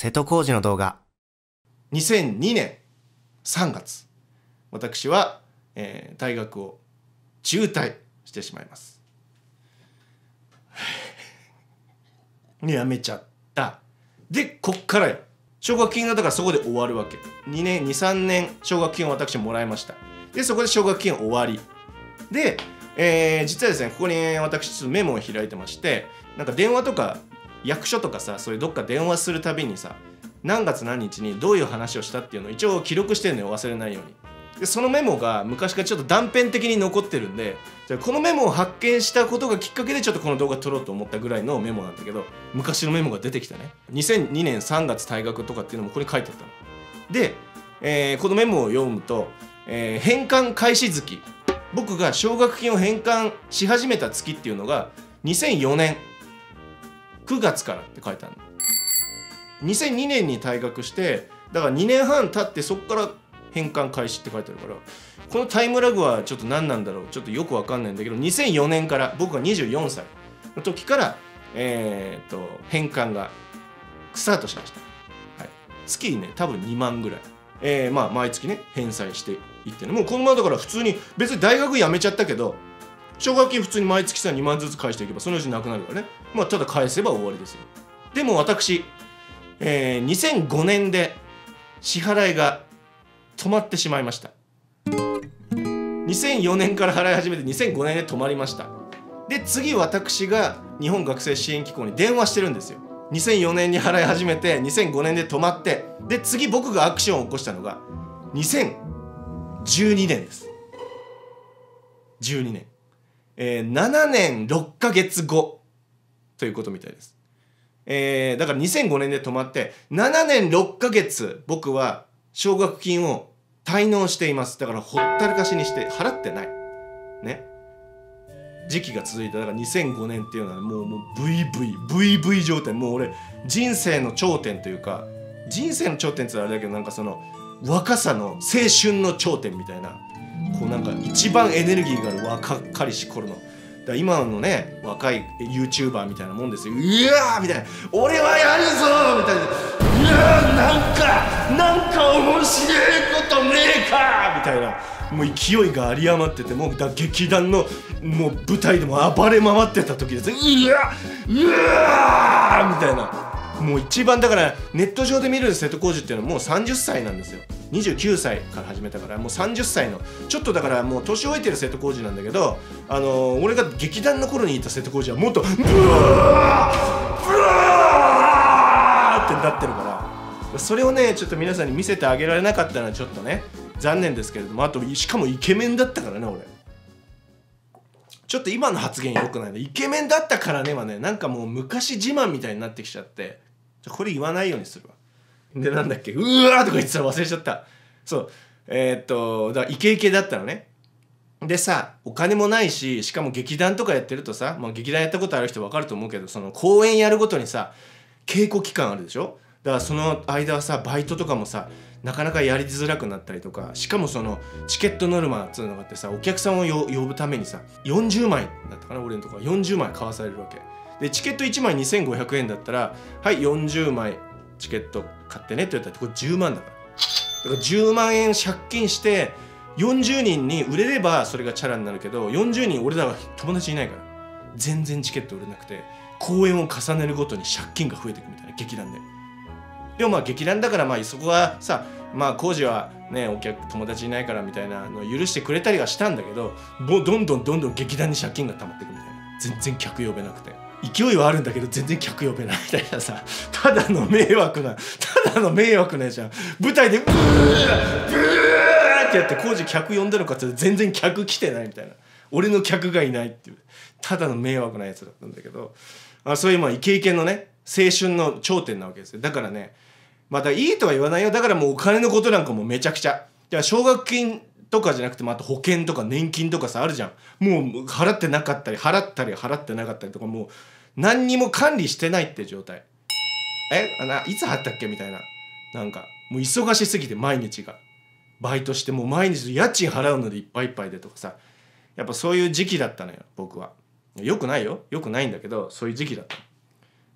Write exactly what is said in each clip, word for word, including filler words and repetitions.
瀬戸康史の動画。 にせんにねんさんがつ、私は、えー、大学を中退してしまいます。やめちゃった。で、こっからよ。奨学金がだからそこで終わるわけ。にねん、に、さんねん奨学金を私もらいました。で、そこで奨学金終わり。で、えー、実はですね、ここに私ちょっとメモを開いてまして、なんか電話とか役所とかさ、そういうどっか電話するたびにさ、何月何日にどういう話をしたっていうのを一応記録してるのよ、忘れないように。でそのメモが昔からちょっと断片的に残ってるんで、じゃあこのメモを発見したことがきっかけでちょっとこの動画撮ろうと思ったぐらいのメモなんだけど、昔のメモが出てきたね。にせんにねんさんがつ退学とかっていうのもここに書いてあったの。で、えー、このメモを読むと、えー、返還開始月、僕が奨学金を返還し始めた月っていうのがにせんよねんくがつからって書いてあるの。にせんにねんに退学して、だからにねんはん経ってそこから返還開始って書いてあるから、このタイムラグはちょっと何なんだろう、ちょっとよくわかんないんだけど、にせんよねんから僕がにじゅうよんさいの時からえー、っと返還がスタートしました。はい、月にね多分にまんぐらい、えー、まあ毎月ね返済していってね、もうこのままだから普通に別に大学辞めちゃったけど奨学金普通に毎月さにまんずつ返していけばそのうちなくなるからね、まあただ返せば終わりですよ。でも私、えー、にせんごねんで支払いが止まってしまいました。にせんよねんから払い始めてにせんごねんで止まりました。で次私が日本学生支援機構に電話してるんですよ。にせんよねんに払い始めてにせんごねんで止まって、で次僕がアクションを起こしたのがにせんじゅうにねんです。じゅうにねん、えー、ななねんろっかげつごということみたいです。えー、だからにせんごねんで止まってななねんろっかげつ僕は奨学金を滞納しています。だからほったらかしにして払ってないね時期が続いた。だからにせんごねんっていうのはもう、もう ブイブイブイブイ 状態、もう俺人生の頂点というか、人生の頂点って言ったらあれだけど、なんかその若さの青春の頂点みたいな、こうなんか一番エネルギーがある若かりし頃の、だから今のね若い YouTuber みたいなもんですよ。うわーみたいな、俺はやるぞみたいな、いやーなんかなんか面白いことねえかみたいな、もう勢いが有り余ってて、もうだ劇団のもう舞台でも暴れ回ってた時です。うわうわみたいな、もう一番だからネット上で見る瀬戸康史っていうのはもうさんじゅっさいなんですよ。にじゅうきゅうさいから始めたからもうさんじゅっさいのちょっとだからもう年老いてる瀬戸康史なんだけど、あのー、俺が劇団の頃にいた瀬戸康史はもっとブワーブワーってなってるから、それをねちょっと皆さんに見せてあげられなかったのはちょっとね残念ですけれども、あとしかもイケメンだったからね俺。ちょっと今の発言良くないね。イケメンだったからねはね、なんかもう昔自慢みたいになってきちゃって、これ言わないようにするわ。でなんだっけ、うわーとか言ってたら忘れちゃった。そうえー、っとだからイケイケだったのね。でさ、お金もないし、しかも劇団とかやってるとさ、まあ、劇団やったことある人分かると思うけど、その公演やるごとにさ稽古期間あるでしょ。だからその間はさバイトとかもさなかなかやりづらくなったりとか、しかもそのチケットノルマっつうのがあってさ、お客さんを呼ぶためにさよんじゅうまいだったかな、俺のとこはよんじゅうまい買わされるわけで、チケットいちまいにせんごひゃくえんだったら、はいよんじゅうまいチケット買ってねって言ったらこれじゅうまんだから、だからじゅうまんえん借金してよんじゅうにんに売れればそれがチャラになるけど、よんじゅうにん俺らは友達いないから全然チケット売れなくて、公演を重ねるごとに借金が増えていくみたいな、劇団で。でもまあ劇団だからまあそこはさ、まあ浩司はねお客友達いないからみたいなのを許してくれたりはしたんだけど、もうどんどんどんどん劇団に借金が溜まっていくみたいな、全然客呼べなくて、勢いはあるんだけど全然客呼べないみたいなさ、ただの迷惑なただの迷惑なやつじゃん。舞台でブーブーってやって浩司客呼んだのかって全然客来てないみたいな、俺の客がいないっていうただの迷惑なやつだったんだけど、あそういうまあイケイケのね青春の頂点なわけですよ。だからね、またいいとは言わないよ。だからもうお金のことなんかもめちゃくちゃ。だから奨学金とかじゃなくて、また保険とか年金とかさあるじゃん。もう払ってなかったり払ったり払ってなかったりとか、もう何にも管理してないって状態。えあないつ払ったっけみたいな、なんかもう忙しすぎて毎日がバイトしてもう毎日家賃払うのでいっぱいいっぱいでとかさ、やっぱそういう時期だったのよ僕は。よくないよよくないんだけどそういう時期だった。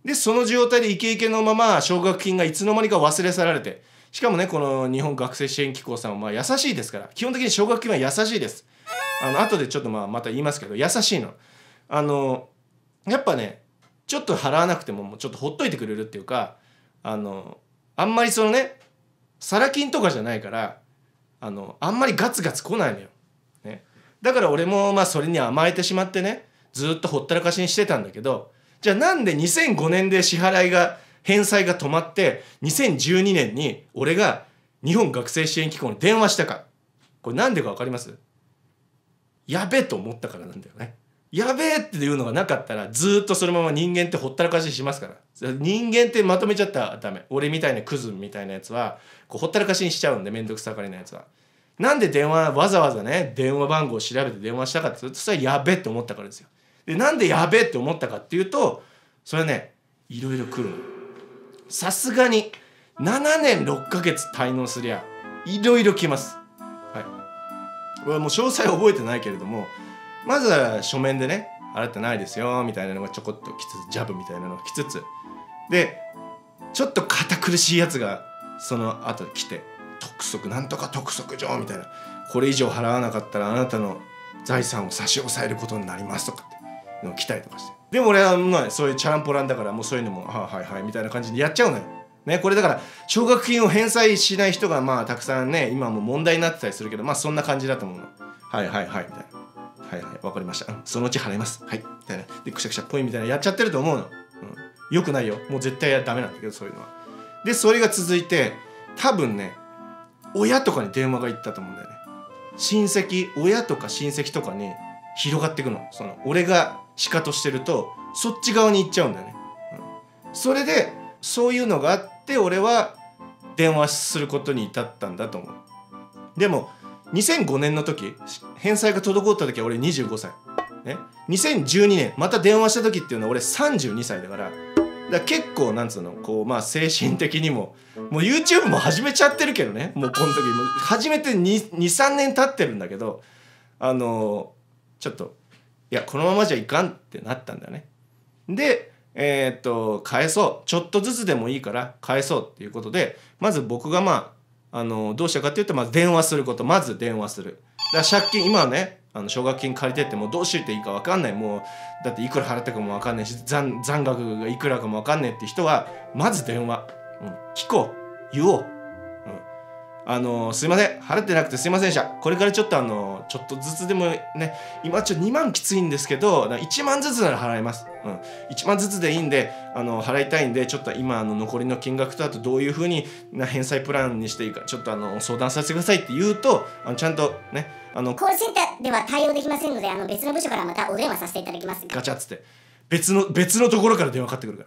でその状態でイケイケのまま奨学金がいつの間にか忘れ去られて、しかもねこの日本学生支援機構さんはまあ優しいですから、基本的に奨学金は優しいです。あの後でちょっとまあまた言いますけど優しいの。あのやっぱねちょっと払わなくてももうちょっとほっといてくれるっていうか、あのあんまりそのねサラ金とかじゃないから、あのあんまりガツガツ来ないのよ、ね、だから俺もまあそれに甘えてしまってねずっとほったらかしにしてたんだけど、じゃあなんでにせんごねんで支払いが返済が止まってにせんじゅうにねんに俺が日本学生支援機構に電話したか、これなんでか分かります？やべえと思ったからなんだよね。やべえっていうのがなかったらずっとそのまま人間ってほったらかししますから。人間ってまとめちゃったらダメ。俺みたいなクズみたいなやつはこうほったらかしにしちゃうんで、めんどくさがりなやつは。なんで電話わざわざね電話番号を調べて電話したかって言うと、それはやべえって思ったからですよ。でなんでやべえって思ったかっていうと、それはねいろいろ来るの。さすがにななねんろっかげつ滞納すりゃいろいろ来ます。はい。俺はもう詳細覚えてないけれども、まずは書面でね払ってないですよみたいなのがちょこっと来つつ、ジャブみたいなのが来つつで、ちょっと堅苦しいやつがその後来て、督促なんとか督促状みたいな、これ以上払わなかったらあなたの財産を差し押さえることになりますとかっての来たりとかして、でも俺はまあそういうチャランポランだからもうそういうのもははいはいみたいな感じでやっちゃうのよ。ね、これだから奨学金を返済しない人がまあたくさんね今も問題になってたりするけど、まあそんな感じだと思うの。はいはいはいみたいな。はいはいわかりました、うん、そのうち払いますはいみたいなでくしゃくしゃっぽいみたいなやっちゃってると思うの、うん、よくないよ、もう絶対ダメなんだけどそういうのは。でそれが続いて多分ね親とかに電話が行ったと思うんだよね。親戚親とか親戚とかに広がっていくの。その俺がシカトしてるとそっち側に行っちゃうんだよね、うん、それでそういうのがあって俺は電話することに至ったんだと思う。でもにせんごねんの時返済が滞った時は俺にじゅうごさい、ね、にせんじゅうにねんまた電話した時っていうのは俺さんじゅうにさいだから、だから結構なんつうのこうまあ精神的にももう YouTube も始めちゃってるけどね、もうこの時も始めてにさんねん経ってるんだけど、あのー、ちょっといやこのままじゃいかんってなったんだよね。でえー、っと返そうちょっとずつでもいいから返そうっていうことで、まず僕がまああのどうしたかっていうと、まず電話すること。まず電話する。だから借金今はねあの奨学金借りてってもどうしていいか分かんない、もうだっていくら払ったかも分かんないし 残, 残額がいくらかも分かんないって人はまず電話、うん、聞こう言おう、うん、あのすいません払ってなくてすいませんでした、これからちょっとあのちょっとずつでもね今ちょっとにまんきついんですけどいちまんずつなら払います、うん、いちまんずつでいいんであの払いたいんで、ちょっと今あの残りの金額とあとどういうふうにな返済プランにしていいかちょっとあの相談させてくださいって言うと、あのちゃんとねあのコールセンターでは対応できませんので、あの別の部署からまたお電話させていただきます。 ガチャっつって別の別のところから電話かかってくるから、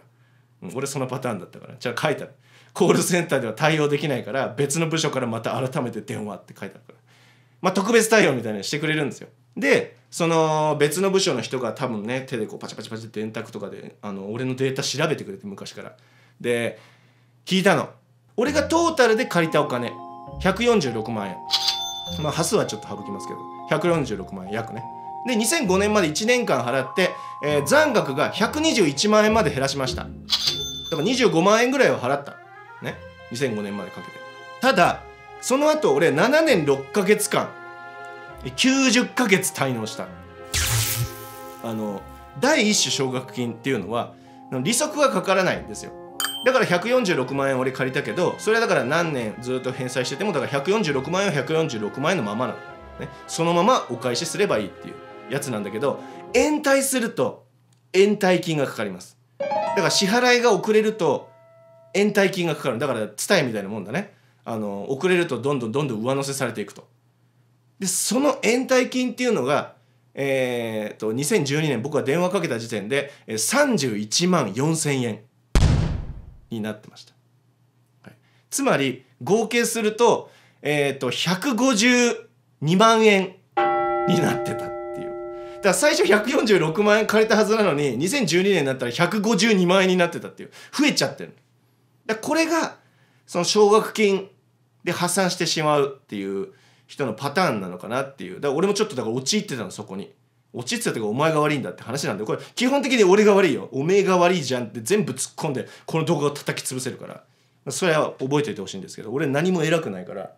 うん、俺そのパターンだったから、じゃあ書いてあるコールセンターでは対応できないから別の部署からまた改めて電話って書いてあるから、まあ特別対応みたいなのしてくれるんですよ。でその別の部署の人が多分ね手でこうパチパチパチって電卓とかであの俺のデータ調べてくれて昔からで聞いたの。俺がトータルで借りたお金ひゃくよんじゅうろくまんえん、まあ端数はちょっと省きますけどひゃくよんじゅうろくまんえん約ね。でにせんごねんまでいちねんかん払って、えー、残額がひゃくにじゅういちまんえんまで減らしました。だからにじゅうごまんえんぐらいは払ったね、にせんごねんまでかけて。ただその後俺ななねんろっかげつかんきゅうじゅっかげつ滞納した。あの第一種奨学金っていうのは利息がかからないんですよ。だからひゃくよんじゅうろくまんえん俺借りたけど、それはだから何年ずっと返済しててもだからひゃくよんじゅうろくまんえんはひゃくよんじゅうろくまんえんのままなの、ね、そのままお返しすればいいっていうやつなんだけど、延滞すると延滞金がかかります。だから支払いが遅れると延滞金がかかる。だからツタヤみたいなもんだね。あの遅れるとどんどんどんどん上乗せされていくと。でその延滞金っていうのがえー、とにせんじゅうにねん僕が電話かけた時点でさんじゅういちまんよんせんえんになってました、はい、つまり合計すると,、えー、とひゃくごじゅうにまんえんになってたっていう。だから最初ひゃくよんじゅうろくまんえん借りたはずなのににせんじゅうにねんになったらひゃくごじゅうにまんえんになってたっていう、増えちゃってる。だからこれがその奨学金で破産してしまうっていう人のパターンなのかなっていう。だから俺もちょっとだから陥ってたのそこに。 落ち着いてかお前が悪いんだって話なんで、これ基本的に俺が悪いよ、おめえが悪いじゃんって全部突っ込んでこの動画を叩き潰せるから、それは覚えておいてほしいんですけど、俺何も偉くないから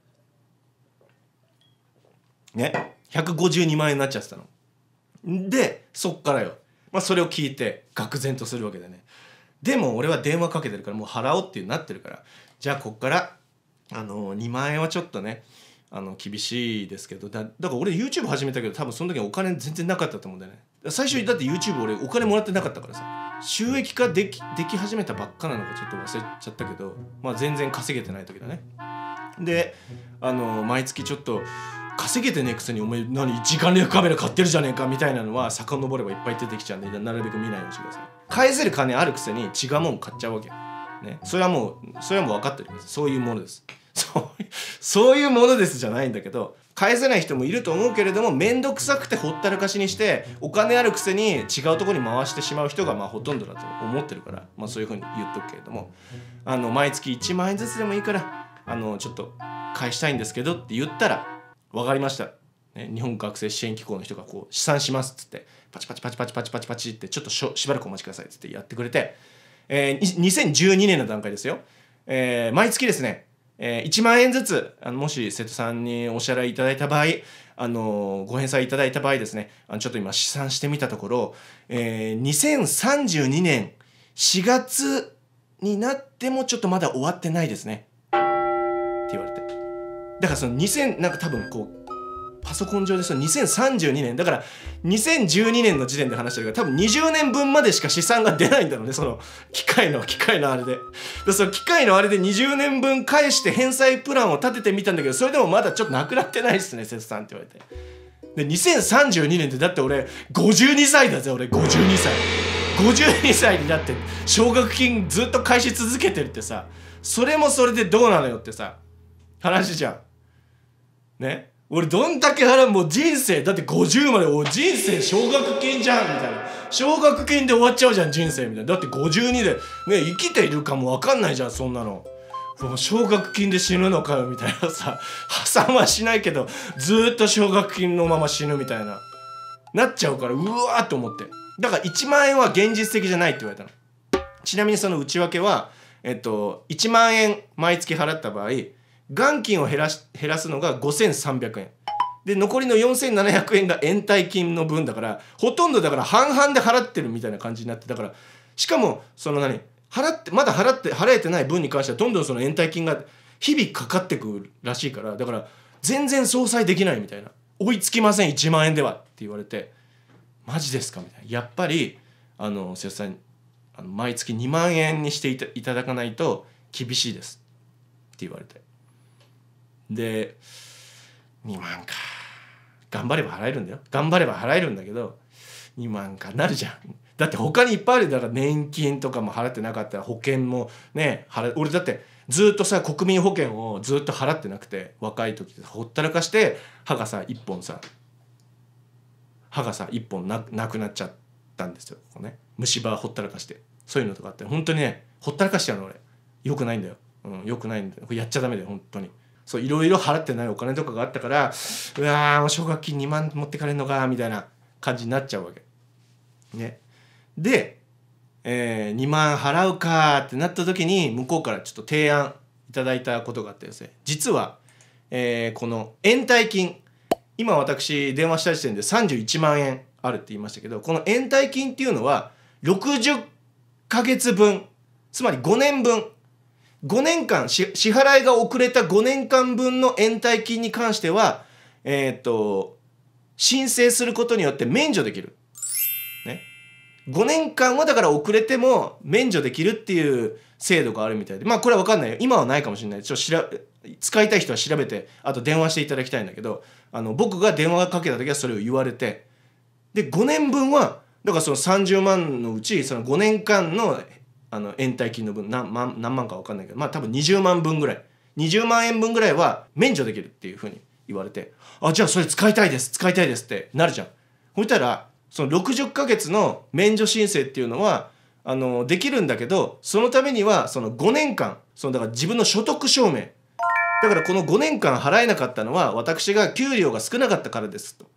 ね。ひゃくごじゅうにまん円になっちゃってたので、そっからよ、まあ、それを聞いて愕然とするわけでね。でも俺は電話かけてるからもう払おうっていうなってるから、じゃあこっからあのにまん円はちょっとねあの厳しいですけど、だだから俺 YouTube 始めたけど多分その時はお金全然なかったと思うんだよね。最初だって YouTube 俺お金もらってなかったからさ、収益化できでき始めたばっかなのかちょっと忘れちゃったけど、まあ全然稼げてない時だね。であの毎月ちょっと稼げてねえくせにお前何時間レフカメラ買ってるじゃねえかみたいなのは遡ればいっぱい出てきちゃうんで、なるべく見ないようにしてください。返せる金あるくせに違うもん買っちゃうわけね。それはもうそれはもう分かってるんです。そういうものです。そうそういうものですじゃないんだけど、返せない人もいると思うけれども、面倒くさくてほったらかしにしてお金あるくせに違うところに回してしまう人がまあほとんどだと思ってるから、まあ、そういうふうに言っとくけれども、あの毎月いちまん円ずつでもいいからあのちょっと返したいんですけどって言ったら分かりました、ね、日本学生支援機構の人がこう試算しますっつってパチパチパチパチパチパチパチってちょっとしょしばらくお待ちくださいっつってやってくれて、えー、にせんじゅうにねんの段階ですよ、えー、毎月ですね、えー、いちまん円ずつあのもし瀬戸さんにお支払いいただいた場合、あのー、ご返済いただいた場合ですね、あのちょっと今試算してみたところ、えー、にせんさんじゅうにねんしがつになってもちょっとまだ終わってないですねって言われて、だからそのにせんなんか多分こうパソコン上でそのにせんさんじゅうにねんだからにせんじゅうにねんの時点で話してるから多分にじゅうねんぶんまでしか試算が出ないんだろうね、その機械の機械のあれで。でその機械のあれでにじゅうねんぶん返して返済プランを立ててみたんだけど、それでもまだちょっとなくなってないっすね瀬戸さんって言われて。でにせんさんじゅうにねんってだって俺ごじゅうにさいだぜ、俺ごじゅうにさいごじゅうにさいになって奨学金ずっと返し続けてるってさ、それもそれでどうなのよってさ話じゃんね。俺どんだけ払う、もう人生だってごじゅうまでお人生奨学金じゃんみたいな、奨学金で終わっちゃうじゃん人生みたいな。だってごじゅうにでね生きているかも分かんないじゃんそんなの。奨学金で死ぬのかよみたいなさ、破産はしないけどずっと奨学金のまま死ぬみたいななっちゃうから、うわーって思って、だからいちまん円は現実的じゃないって言われたの。ちなみにその内訳はえっといちまん円毎月払った場合元金を減らし減らすのがごせんさんびゃくえんで、残りのよんせんななひゃくえんが延滞金の分だから、ほとんどだから半々で払ってるみたいな感じになって、だからしかもその何払ってまだ払って払えてない分に関してはどんどんその延滞金が日々かかってくるらしいから、だから全然相殺できないみたいな、追いつきませんいちまん円ではって言われて、マジですかみたいな。やっぱりあの瀬戸さんあの毎月にまん円にしていた、いただかないと厳しいですって言われて、でにまんか頑張れば払えるんだよ、頑張れば払えるんだけどにまんかなるじゃん。だって他にいっぱいある。だから年金とかも払ってなかったら保険もね払う。俺だってずっとさ国民保険をずっと払ってなくて、若い時でほったらかして歯がさいっぽんさ歯がさいっぽん な, なくなっちゃったんですよ、ここね、虫歯ほったらかして、そういうのとかあって本当にねほったらかしちゃうの俺。よくないんだよ、うん、よくないんだよ、これやっちゃダメだよ本当に。そういろいろ払ってないお金とかがあったから、うわー奨学金にまん持ってかれるのかみたいな感じになっちゃうわけね。で、えー、にまん払うかってなった時に向こうからちょっと提案いただいたことがあってですね、実は、えー、この延滞金、今私電話した時点でさんじゅういちまん円あるって言いましたけど、この延滞金っていうのはろくじゅっかげつぶん、つまりごねんぶん、ごねんかん支払いが遅れたごねんかんぶんの延滞金に関しては、えー、っと申請することによって免除できる、ね、ごねんかんはだから遅れても免除できるっていう制度があるみたいで、まあこれは分かんないよ、今はないかもしれない。ちょっとしら使いたい人は調べてあと電話していただきたいんだけど、あの僕が電話かけた時はそれを言われて、でごねんぶんはだからそのさんじゅうまんのうちそのごねんかんのあの延滞金の分 何, 万何万か分かんないけど、まあ多分にじゅうまんぶんぐらいにじゅうまんえんぶんぐらいは免除できるっていうふうに言われて、あじゃあそれ使いたいです使いたいですってなるじゃん。そしたらそのろくじゅっかげつの免除申請っていうのはあのできるんだけど、そのためにはそのごねんかんそのだから自分の所得証明だからこのごねんかん払えなかったのは私が給料が少なかったからですと、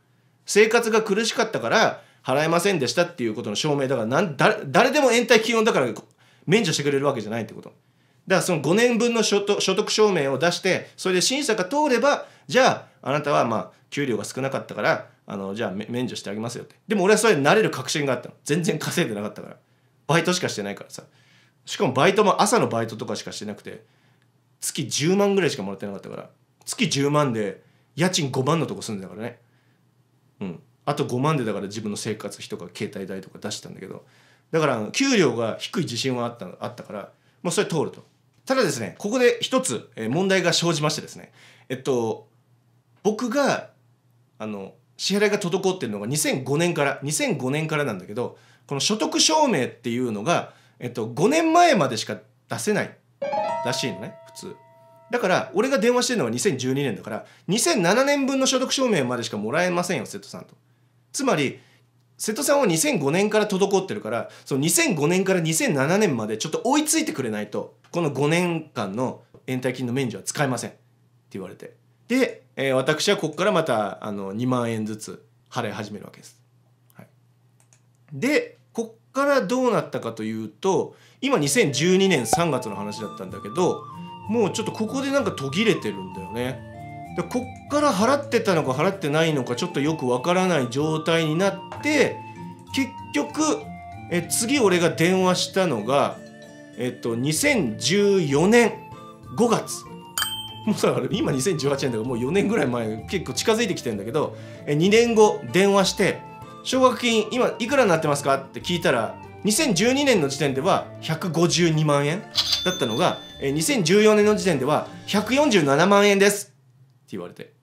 生活が苦しかったから払えませんでしたっていうことの証明だから、なん誰誰でも延滞金をだから免除してくれるわけじゃないってこと。だからそのごねんぶんの所得、所得証明を出して、それで審査が通れば、じゃああなたはまあ給料が少なかったからあのじゃあ免除してあげますよって。でも俺はそれに慣れる確信があったの。全然稼いでなかったから、バイトしかしてないからさ。しかもバイトも朝のバイトとかしかしてなくて、月じゅうまんぐらいしかもらってなかったから、月じゅうまんで家賃ごまんのとこ住んでたからね。うんあとごまんでだから自分の生活費とか携帯代とか出してたんだけど、だから給料が低い自信はあったあったからもうそれ通ると。ただですね、ここで一つ問題が生じましてですね、えっと僕があの支払いが滞ってるのがにせんごねんからにせんごねんからなんだけど、この所得証明っていうのが、えっと、ごねんまえまでしか出せないらしいのね普通。だから俺が電話してるのはにせんじゅうにねんだから、にせんななねんぶんの所得証明までしかもらえませんよ瀬戸さんと。つまり瀬戸さんはにせんごねんから滞ってるから、そのにせんごねんからにせんななねんまでちょっと追いついてくれないとこのごねんかんの延滞金の免除は使えませんって言われて、で、えー、私はここからまたあのにまんえんずつ払い始めるわけです、はい、でこっからどうなったかというと、今にせんじゅうにねんさんがつの話だったんだけど、もうちょっとここでなんか途切れてるんだよね。でこっから払ってたのか払ってないのかちょっとよくわからない状態になって、結局え次俺が電話したのがえっとにせんじゅうよねんごがつ。もうさ今にせんじゅうはちねんだからもうよねんぐらい前、結構近づいてきてんだけど、えにねんご電話して奨学金今いくらになってますかって聞いたら、にせんじゅうにねんの時点ではひゃくごじゅうにまんえんだったのが、えにせんじゅうよねんの時点ではひゃくよんじゅうななまんえんですって言われて、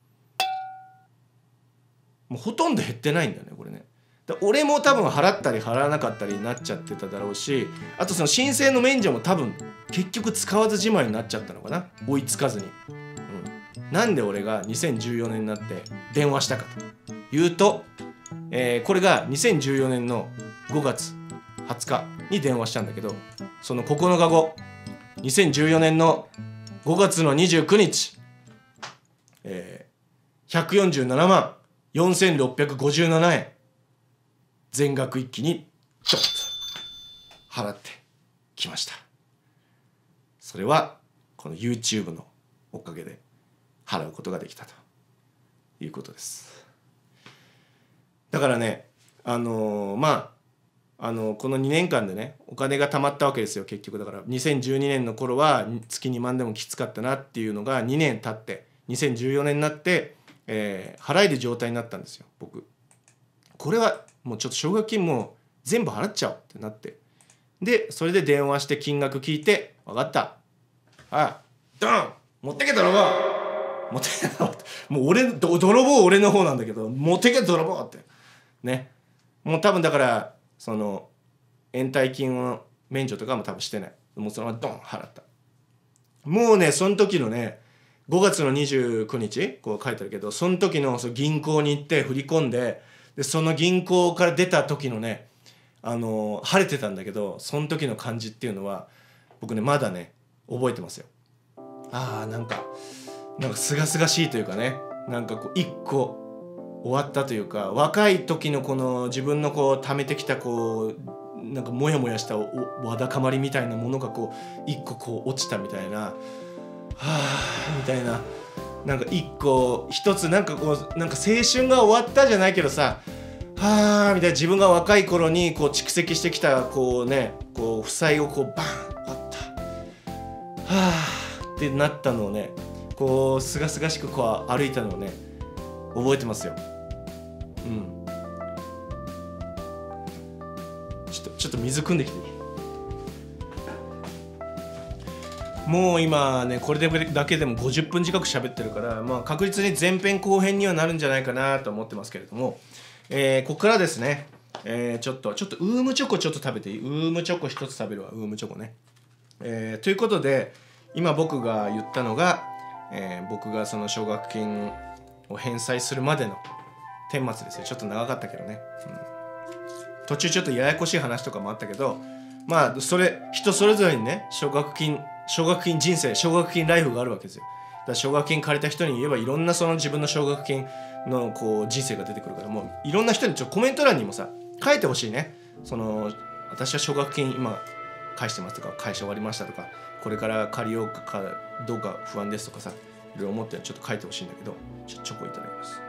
もうほとんど減ってないんだよねこれね。だ俺も多分払ったり払わなかったりになっちゃってただろうし、あとその申請の免除も多分結局使わずじまいになっちゃったのかな、追いつかずに、うん、なんで俺がにせんじゅうよねんになって電話したかというと、えー、これがにせんじゅうよねんのごがつはつかに電話したんだけど、そのここのかごにせんじゅうよねんのごがつのにじゅうくにち、えー、ひゃくよんじゅうななまんよんせんろっぴゃくごじゅうななえん全額一気にちょっと払ってきました。それはこの YouTube のおかげで払うことができたということです。だからね、あのー、まああのー、このにねんかんでねお金が貯まったわけですよ結局。だからにせんじゅうにねんの頃は月にまんでもきつかったなっていうのがにねん経ってにせんじゅうよねんになって、えー、払える状態になったんですよ僕。これはもうちょっと奨学金も全部払っちゃおうってなって、でそれで電話して金額聞いて、分かった、あドン持ってけ泥棒持ってけ泥棒もう俺泥棒俺の方なんだけど、持ってけ泥棒ってね。もう多分だからその延滞金の免除とかも多分してない、もうそのままドン払った。もうねその時のねごがつのにじゅうくにちこう書いてあるけど、その時のその銀行に行って振り込んで、でその銀行から出た時のね、あの晴れてたんだけど、その時の感じっていうのは僕ねまだね覚えてますよ。あーなんかなんか清々しいというかね、なんかこう一個終わったというか、若い時のこの自分のこう溜めてきたこうなんかモヤモヤしたわだかまりみたいなものがこう一個こう落ちたみたいな、はぁみたいな、なんか一個一つなんかこうなんか青春が終わったじゃないけどさ、はぁみたいな、自分が若い頃にこう蓄積してきたこうねこう負債をこうバーン終わった、はぁってなったのをねこうすがすがしくこう歩いたのをね覚えてますよ。うん。ちょっとちょっと水汲んできていい？もう今ねこれだけでもごじゅっぷん近く喋ってるから、まあ、確実に前編後編にはなるんじゃないかなと思ってますけれども、えー、ここからですね、えー、ちょっとちょっとウームチョコちょっと食べていい？ウームチョコ一つ食べるわ、ウームチョコね。えー、ということで今僕が言ったのが、えー、僕がその奨学金を返済するまでの顛末ですよ。ちょっと長かったけどね、うん、途中ちょっとややこしい話とかもあったけど、まあそれ人それぞれにね奨学金奨学金人生奨学金ライフがあるわけですよ。 から奨学金借りた人に言えばいろんなその自分の奨学金のこう人生が出てくるから、もういろんな人にちょっとコメント欄にもさ書いてほしいね。その私は奨学金今返してますとか、会社終わりましたとか、これから借りようかどうか不安ですとかさ、いろいろ思ってちょっと書いてほしいんだけど、ちょっとチョコいただきます。